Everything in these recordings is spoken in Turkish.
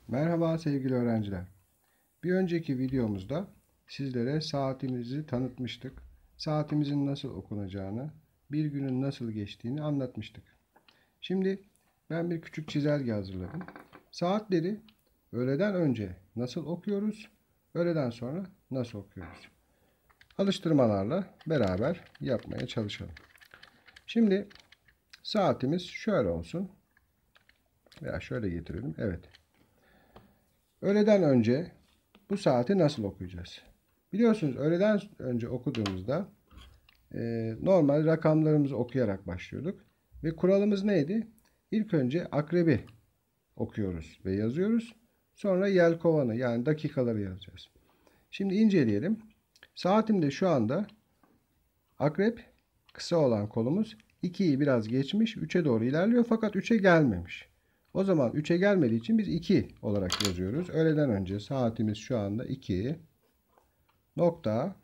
Merhaba sevgili öğrenciler. Bir önceki videomuzda sizlere saatimizi tanıtmıştık. Saatimizin nasıl okunacağını, bir günün nasıl geçtiğini anlatmıştık. Şimdi ben bir küçük çizelge hazırladım. Saatleri öğleden önce nasıl okuyoruz, öğleden sonra nasıl okuyoruz? Alıştırmalarla beraber yapmaya çalışalım. Şimdi saatimiz şöyle olsun veya şöyle getirelim. Evet. Öğleden önce bu saati nasıl okuyacağız? Biliyorsunuz öğleden önce okuduğumuzda normal rakamlarımızı okuyarak başlıyorduk. Ve kuralımız neydi? İlk önce akrebi okuyoruz ve yazıyoruz. Sonra yelkovanı yani dakikaları yazacağız. Şimdi inceleyelim. Saatimde şu anda akrep kısa olan kolumuz 2'yi biraz geçmiş 3'e doğru ilerliyor fakat 3'e gelmemiş. O zaman 3'e gelmediği için biz 2 olarak yazıyoruz. Öğleden önce saatimiz şu anda 2 nokta.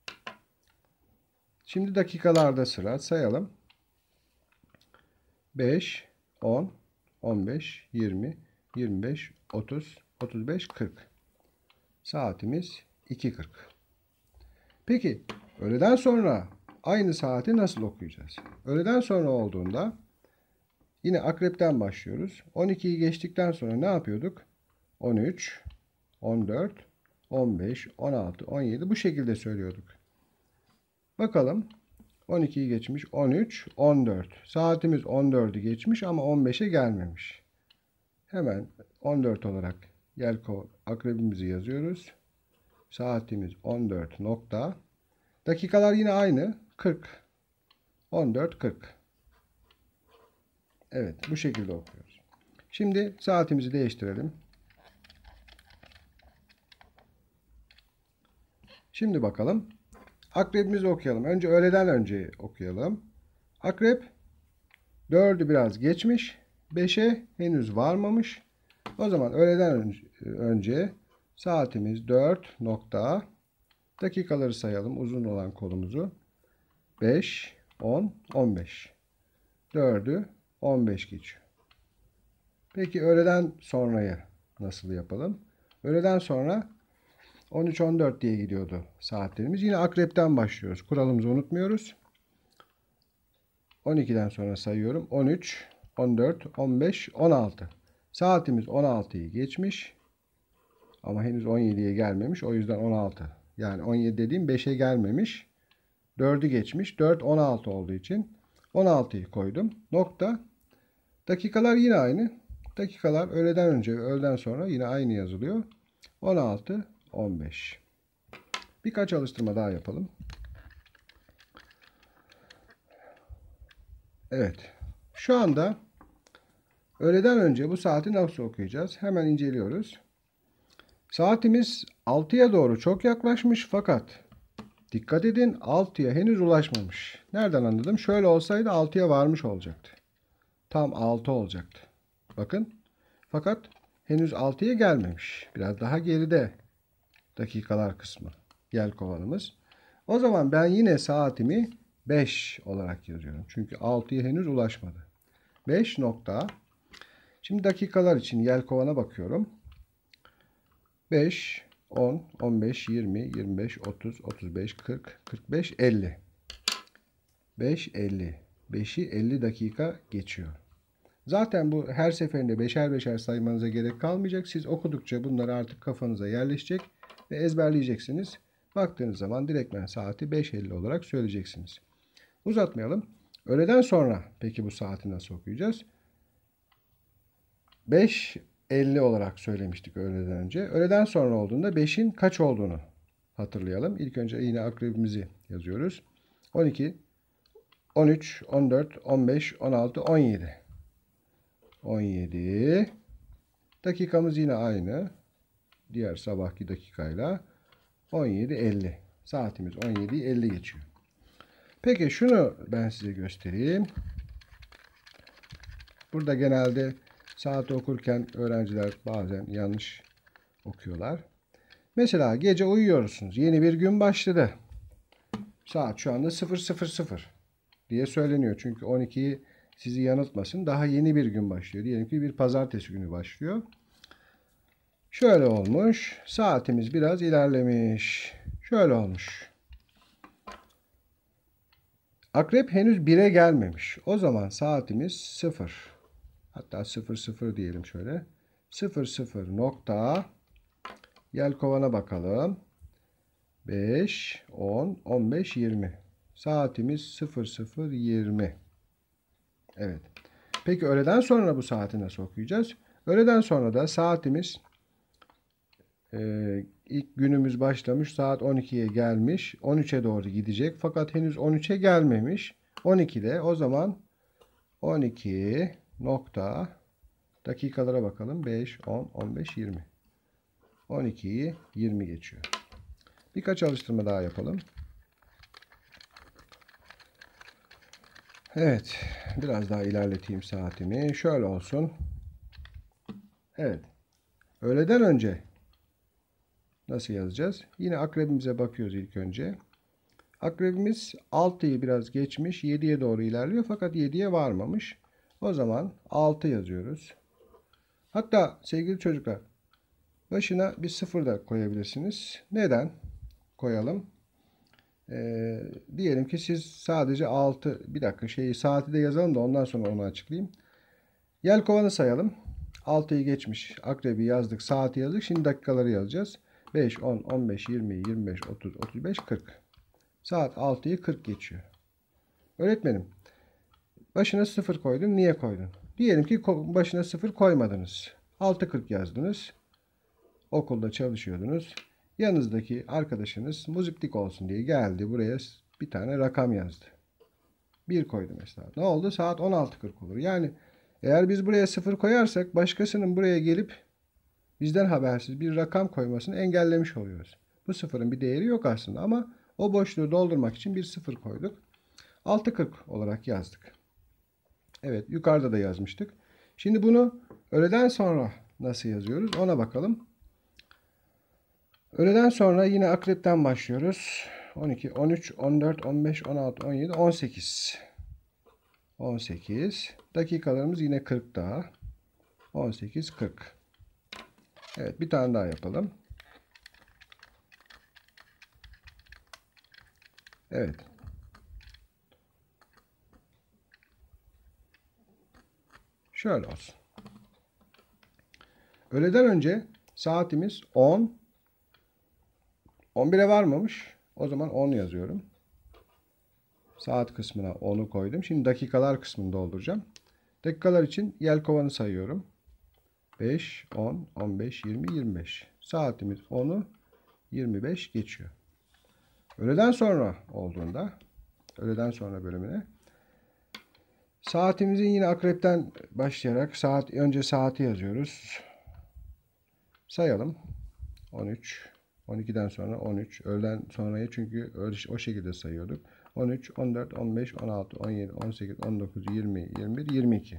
Şimdi dakikalarda sıra sayalım. 5, 10, 15, 20, 25, 30, 35, 40. Saatimiz 2.40. Peki öğleden sonra aynı saati nasıl okuyacağız? Öğleden sonra olduğunda yine akrepten başlıyoruz. 12'yi geçtikten sonra ne yapıyorduk? 13, 14, 15, 16, 17 bu şekilde söylüyorduk. Bakalım 12'yi geçmiş 13, 14. Saatimiz 14'ü geçmiş ama 15'e gelmemiş. Hemen 14 olarak akrebimizi yazıyoruz. Saatimiz 14 nokta. Dakikalar yine aynı. 40. 14, 40. Evet bu şekilde okuyoruz. Şimdi saatimizi değiştirelim. Şimdi bakalım. Akrebimizi okuyalım. Önce öğleden önce okuyalım. Akrep 4'ü biraz geçmiş. 5'e henüz varmamış. O zaman öğleden önce saatimiz 4 nokta. Dakikaları sayalım uzun olan kolumuzu. 5, 10, 15. 4'ü 15 geçiyor. Peki öğleden sonrayı nasıl yapalım? Öğleden sonra 13, 14 diye gidiyordu saatlerimiz. Yine akrepten başlıyoruz. Kuralımızı unutmuyoruz. 12'den sonra sayıyorum. 13, 14, 15, 16. Saatimiz 16'yı geçmiş. Ama henüz 17'ye gelmemiş. O yüzden 16. Yani 17 dediğim 5'e gelmemiş. 4'ü geçmiş. 4, 16 olduğu için 16'yı koydum. Nokta. Dakikalar yine aynı. Dakikalar öğleden önce ve öğleden sonra yine aynı yazılıyor. 16, 15. Birkaç alıştırma daha yapalım. Evet. Şu anda öğleden önce bu saati nasıl okuyacağız? Hemen inceliyoruz. Saatimiz 6'ya doğru çok yaklaşmış fakat dikkat edin 6'ya henüz ulaşmamış. Nereden anladım? Şöyle olsaydı 6'ya varmış olacaktı. Tam 6 olacaktı. Bakın. Fakat henüz 6'ya gelmemiş. Biraz daha geride dakikalar kısmı. Yelkovanımız. O zaman ben yine saatimi 5 olarak yazıyorum. Çünkü 6'ya henüz ulaşmadı. 5 nokta. Şimdi dakikalar için yelkovana bakıyorum. 5, 10, 15, 20, 25, 30, 35, 40, 45, 50. 5, 50. 5'i 50 dakika geçiyor. Zaten bu her seferinde beşer beşer saymanıza gerek kalmayacak. Siz okudukça bunlar artık kafanıza yerleşecek ve ezberleyeceksiniz. Baktığınız zaman direktmen saati 5.50 olarak söyleyeceksiniz. Uzatmayalım. Öğleden sonra peki bu saati nasıl okuyacağız? 5.50 olarak söylemiştik öğleden önce. Öğleden sonra olduğunda 5'in kaç olduğunu hatırlayalım. İlk önce yine akrebimizi yazıyoruz. 12, 13, 14, 15, 16, 17. 17. Dakikamız yine aynı. Diğer sabahki dakikayla 17.50. Saatimiz 17.50 geçiyor. Peki şunu ben size göstereyim. Burada genelde saati okurken öğrenciler bazen yanlış okuyorlar. Mesela gece uyuyorsunuz. Yeni bir gün başladı. Saat şu anda 00:00 diye söyleniyor. Çünkü 12'yi sizi yanıltmasın. Daha yeni bir gün başlıyor. Diyelim ki bir pazartesi günü başlıyor. Şöyle olmuş. Saatimiz biraz ilerlemiş. Şöyle olmuş. Akrep henüz 1'e gelmemiş. O zaman saatimiz 0. Hatta 00 diyelim şöyle. 00 nokta. Yelkovana bakalım. 5, 10, 15, 20. Saatimiz 00:20. Evet. Peki öğleden sonra bu saati nasıl okuyacağız? Öğleden sonra da saatimiz ilk günümüz başlamış. Saat 12'ye gelmiş. 13'e doğru gidecek. Fakat henüz 13'e gelmemiş. 12'de o zaman 12 nokta dakikalara bakalım. 5, 10, 15, 20. 12'yi 20 geçiyor. Birkaç alıştırma daha yapalım. Evet. Biraz daha ilerleteyim saatimi. Şöyle olsun. Evet. Öğleden önce nasıl yazacağız? Yine akrebimize bakıyoruz ilk önce. Akrebimiz 6'yı biraz geçmiş. 7'ye doğru ilerliyor. Fakat 7'ye varmamış. O zaman 6 yazıyoruz. Hatta sevgili çocuklar, başına bir 0 da koyabilirsiniz. Neden koyalım? Diyelim ki siz sadece 6, bir dakika saati de yazalım da ondan sonra onu açıklayayım. Yelkovanı sayalım. 6'yı geçmiş. Akrebi yazdık. Saati yazdık. Şimdi dakikaları yazacağız. 5, 10, 15, 20, 25, 30, 35, 40. Saat 6'yı 40 geçiyor. Öğretmenim, başına 0 koydun. Niye koydun? Diyelim ki başına 0 koymadınız. 6.40 yazdınız. Okulda çalışıyordunuz. Yanınızdaki arkadaşınız muziplik olsun diye geldi. Buraya bir tane rakam yazdı. 1 koydu mesela. Ne oldu? Saat 16.40 olur. Yani eğer biz buraya 0 koyarsak başkasının buraya gelip bizden habersiz bir rakam koymasını engellemiş oluyoruz. Bu sıfırın bir değeri yok aslında ama o boşluğu doldurmak için bir 0 koyduk. 6.40 olarak yazdık. Evet, yukarıda da yazmıştık. Şimdi bunu öğleden sonra nasıl yazıyoruz ona bakalım. Öğleden sonra yine akrepten başlıyoruz. 12, 13, 14, 15, 16, 17, 18. 18. Dakikalarımız yine 40 daha. 18, 40. Evet, bir tane daha yapalım. Evet. Şöyle olsun. Öğleden önce saatimiz 10. 11'e varmamış. O zaman 10 yazıyorum. Saat kısmına 10'u koydum. Şimdi dakikalar kısmını dolduracağım. Dakikalar için yelkovanı sayıyorum. 5, 10, 15, 20, 25. Saatimiz 10'u 25 geçiyor. Öğleden sonra olduğunda, öğleden sonra bölümüne saatimizin yine akrepten başlayarak önce saati yazıyoruz. Sayalım. 13, 12'den sonra 13, öğleden sonrayı çünkü o şekilde sayıyorduk. 13, 14, 15, 16, 17, 18, 19, 20, 21, 22.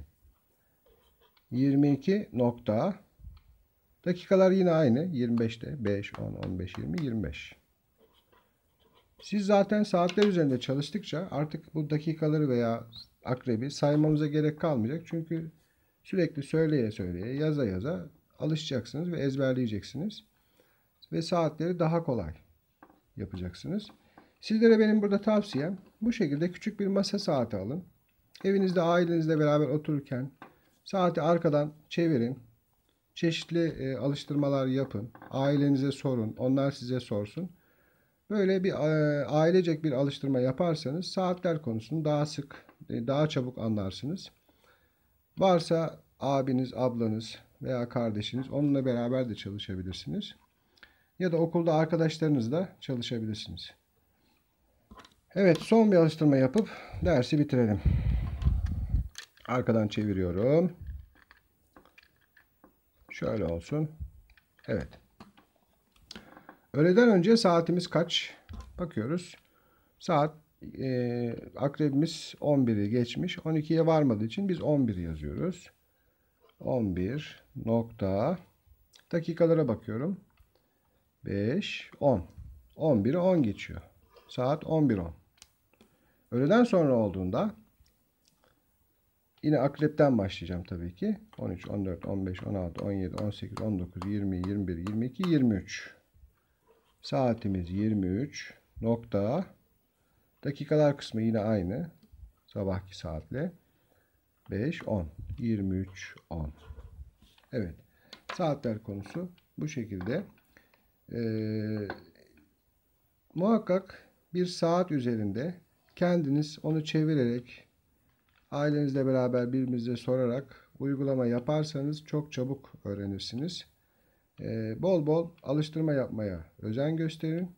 22 nokta. Dakikalar yine aynı. 25'te 5, 10, 15, 20, 25. Siz zaten saatler üzerinde çalıştıkça artık bu dakikaları veya akrebi saymamıza gerek kalmayacak. Çünkü sürekli söyleye söyleye, yaza yaza alışacaksınız ve ezberleyeceksiniz. Ve saatleri daha kolay yapacaksınız. Sizlere benim burada tavsiyem bu şekilde küçük bir masa saati alın. Evinizde ailenizle beraber otururken saati arkadan çevirin. Çeşitli alıştırmalar yapın. Ailenize sorun. Onlar size sorsun. Böyle bir ailecek bir alıştırma yaparsanız saatler konusunu daha sık, daha çabuk anlarsınız. Varsa abiniz, ablanız veya kardeşiniz onunla beraber de çalışabilirsiniz. Ya da okulda arkadaşlarınızla çalışabilirsiniz. Evet, son bir alıştırma yapıp dersi bitirelim. Arkadan çeviriyorum. Şöyle olsun. Evet. Öğleden önce saatimiz kaç? Bakıyoruz. Saat akrebimiz 11'i geçmiş. 12'ye varmadığı için biz 11 yazıyoruz. 11 nokta. Dakikalara bakıyorum. 5, 10. 11'i 10 geçiyor. Saat 11.10. Öğleden sonra olduğunda Yine akrepten başlayacağım tabii ki. 13, 14, 15, 16, 17, 18, 19, 20, 21, 22, 23. Saatimiz 23. Nokta. Dakikalar kısmı yine aynı. Sabahki saatle. 5, 10. 23, 10. Evet. Saatler konusu bu şekilde. Muhakkak bir saat üzerinde kendiniz onu çevirerek, ailenizle beraber birbirinize sorarak uygulama yaparsanız çok çabuk öğrenirsiniz. Bol bol alıştırma yapmaya özen gösterin.